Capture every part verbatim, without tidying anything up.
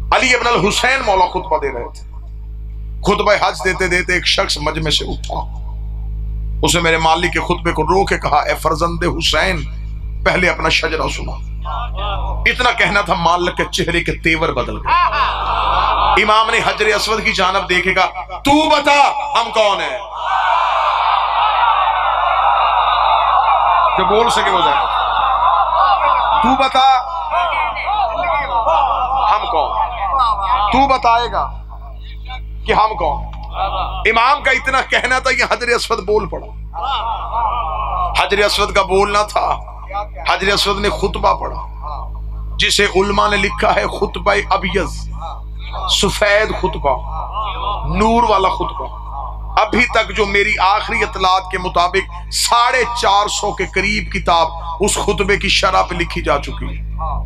अली इब्न अल हुसैन मौला खुतबा दे रहे थे। खुतबा हज देते देते एक शख्स मजमे से उठा, उसे मेरे मालिक के खुतबे को रो के कहा, ए फरजंदे हुसैन, पहले अपना शजरा सुना। इतना कहना था, मालिक के चेहरे के तेवर बदल गए। इमाम ने हजर अस्वद की जानब देखेगा, तू बता हम कौन है, जो बोल सके वो जाए, तू बता हम कौन, तू बताएगा कि हम कौन। इमाम का इतना कहना था, ये हजर अस्वद बोल पड़ा। हजर अस्वद का बोलना था, हजर अस्वद ने खुतबा पढ़ा, जिसे उलमा ने लिखा है खुतबा अबियज, सफेद खुतबा, नूर वाला खुतबा। अभी तक जो मेरी आखिरी इतलात के मुताबिक साढ़े चार सौ के करीब किताब उस खुतबे की शरह पे लिखी जा चुकी है।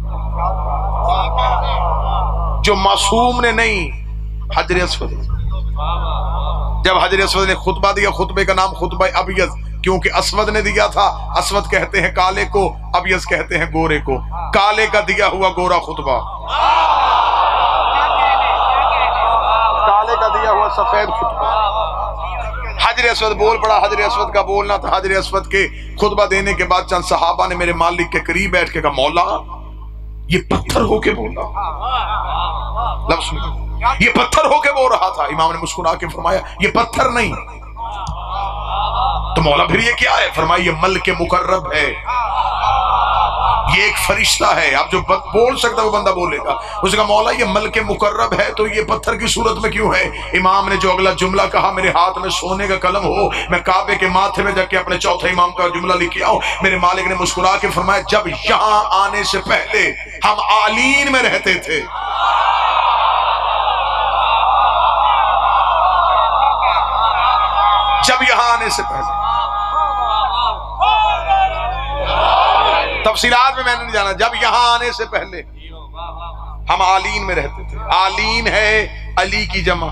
जो मासूम ने नहीं, हजर अस्वद। जब हजर अस्वद ने खुतबा दिया, खुतबे का नाम खुतबा अबियज, क्योंकि अस्वद ने दिया था। अस्वद कहते हैं काले को, अबियज कहते हैं गोरे को। काले का दिया हुआ गोरा खुतबा, काले का दिया हुआ सफेद खुतबा। हजर अस्वद बोल पड़ा। हजर अस्वद का बोलना था। हजर अस्वद के खुतबा देने के बाद चंद सहाबा ने मेरे मालिक के करीब बैठ के कहा, मौला ये पत्थर होके बोला, लफ्ज़ सुनो, ये पत्थर होके बोल रहा था। इमाम ने मुस्कुरा के फरमाया, ये पत्थर नहीं। तो मौला फिर ये क्या है? फरमाया, ये मल्के मुकर्रब है, ये एक फरिश्ता है। अब जो बोल सकता है वो बंदा बोलेगा। उसने कहा, मौला ये मल्के मुकर्रब है तो ये पत्थर की सूरत में क्यों है? इमाम ने जो अगला जुमला कहा, मेरे हाथ में सोने का कलम हो, मैं काबे के माथे में जाके अपने चौथे इमाम का जुमला लिख के आऊं। मेरे मालिक ने मुस्कुरा के फरमाया, जब यहां आने से पहले हम आलीन में रहते थे। जब यहां आने से पहले, तफसीलात में मैंने नहीं जाना, जब यहां आने से पहले हम आलीन में रहते थे। आलीन है अली की जमा,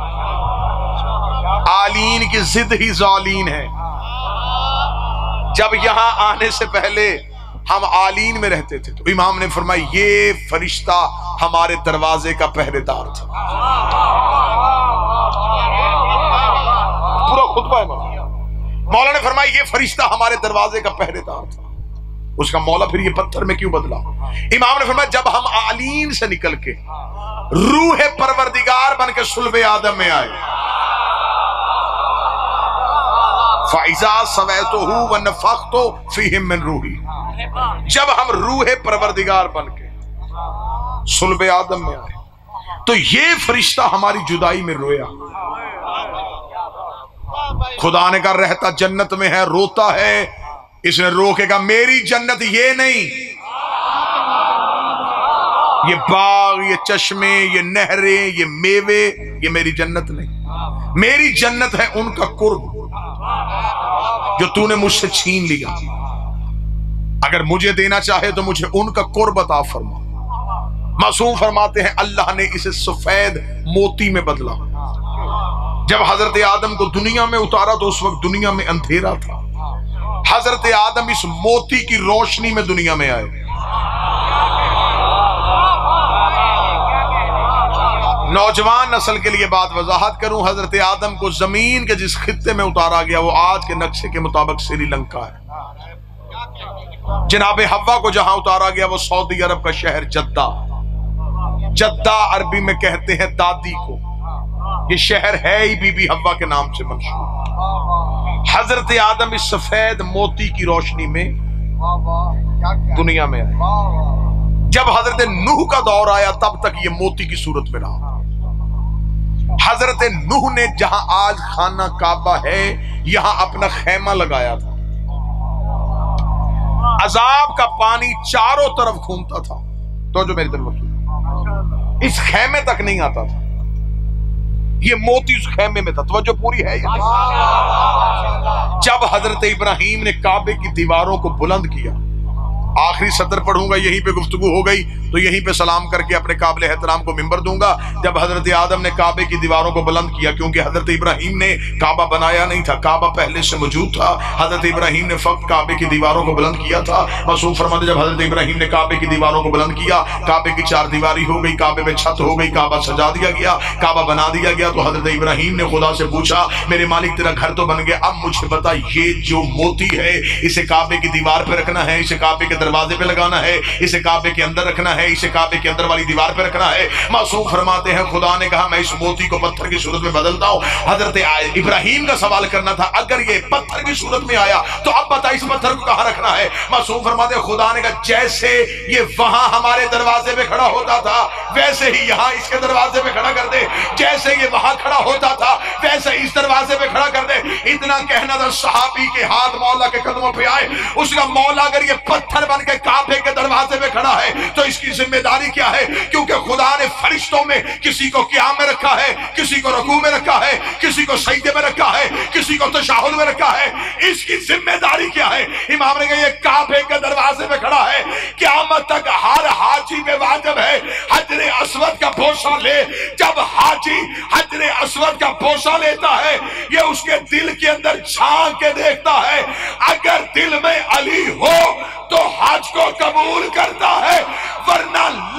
आलीन की जिद ही जालीन है। जब यहां आने से पहले हम आलीन में रहते थे। तो इमाम ने फरमाया, ये फरिश्ता हमारे दरवाजे का पहरेदार था। पूरा खुतबा है मौला ने फरमाया, ये फरिश्ता हमारे दरवाजे का पहरेदार था। उसका मौला फिर ये पत्थर में क्यों बदला? इमाम ने फरमाया, जब हम आलीन से निकल के रूह परवरदिगार बन के सुल्बे आदम में आए, फाइजा सवैतुहु व नफख्तु फीहि मिन रूही, जब हम रूह परवरदिगार बन के सुल्बे आदम में आए तो ये फरिश्ता हमारी जुदाई में रोया। खुदा ने कहा, रहता जन्नत में है, रोता है। इसने रोकेगा, मेरी जन्नत ये नहीं, ये बाग, ये चश्मे, ये नहरें, ये मेवे, ये मेरी जन्नत नहीं। मेरी जन्नत है उनका कुर्ब जो तूने मुझसे छीन लिया। अगर मुझे देना चाहे तो मुझे उनका कुर्ब अता फरमा। मासूम फरमाते हैं, अल्लाह ने इसे सफेद मोती में बदला। जब हजरत आदम को दुनिया में उतारा तो उस वक्त दुनिया में अंधेरा था। हजरत आदम इस मोती की रोशनी में दुनिया में आए। नौजवान नस्ल के लिए बात वजाहत करूं, हजरत आदम को जमीन के जिस खित्ते में उतारा गया वो आज के नक्शे के मुताबिक श्रीलंका है। जनाब हव्वा को जहां उतारा गया वो सऊदी अरब का शहर जद्दा। जद्दा अरबी में कहते हैं दादी को। ये शहर है ही बीबी हव्वा के नाम से मंसूब। हजरत आदम इस सफेद मोती की रोशनी में दुनिया में आए। जब हजरत नूह का दौर आया तब तक ये मोती की सूरत में रहा। हजरत नूह ने जहां आज खाना काबा है यहां अपना खेमा लगाया था। अजाब का पानी चारों तरफ घूमता था। तो जो मेरी तरफ इस खेमे तक नहीं आता था। ये मोती उस खेमे में था। तवज्जो पूरी है। जब हजरत इब्राहिम ने काबे की दीवारों को बुलंद किया आखिरी सतर पढ़ूंगा, यहीं पे गुफ्तगू हो गई तो यहीं पे सलाम करके अपने काबिल एहतराम को मिंबर दूंगा। जब हजरत आदम ने काबे की दीवारों को बुलंद किया, क्योंकि हजरत इब्राहिम ने काबा बनाया नहीं था, काबा पहले से मौजूद था, हजरत इब्राहिम ने फक्त काबे की दीवारों को बुलंद किया था। मासूम फरमाते जब हजरत इब्राहिम ने काबे की दीवारों को बुलंद किया, काबे की चार दीवारी हो गई, काबे में छत हो गई, काबा सजा दिया गया, काबा बना दिया गया। तो हजरत इब्राहिम ने खुदा से पूछा, मेरे मालिक तेरा घर तो बन गया, अब मुझे बता ये जो मोती है इसे काबे की दीवार पे रखना है, इसे काबे के दरवाजे पे लगाना है, इसे काबे के अंदर रखना है, इसे काबे के अंदर वाली दीवार पे रखना है। मासूम फरमाते हैं खुदा ने कहा मैं इस मोती को पत्थर की सूरत में बदलता हूं। हजरत इब्राहिम का सवाल करना था, अगर ये पत्थर की सूरत में आया तो अब बता इस पत्थर को कहां रखना है। मासूम फरमाते खुदा ने कहा जैसे ये वहां हमारे दरवाजे पे खड़ा होता था वैसे ही यहां इसके दरवाजे पे खड़ा कर दे, जैसे ये वहां खड़ा होता था वैसे इस दरवाजे पे खड़ा कर दे। इतना कहना था, सहाबी के हाथ मौला के कदमों पे आए। उसका मौला अगर ये पत्थर बन के काबे के दरवाजे पे खड़ा है तो इसकी जिम्मेदारी क्या है, क्योंकि खुदा ने फरिश्तों में किसी को क़याम में रखा है, किसी को रुकू में रखा है, किसी को सजदे में रखा है, किसी को तशहुद में रखा है। इसकी जिम्मेदारी क्या है? इमाम ने कहा ये काबे के दरवाजे पे खड़ा है, क़यामत तक हर हाजी पे वाजिब है हजरे अस्वद का बोसा ले। जब हाजी हजरे अस्वद का बोसा लेता है ये उसके दिल के अंदर झांक के देखता है, अगर दिल में अली हो तो हज को कबूल करता है, वरना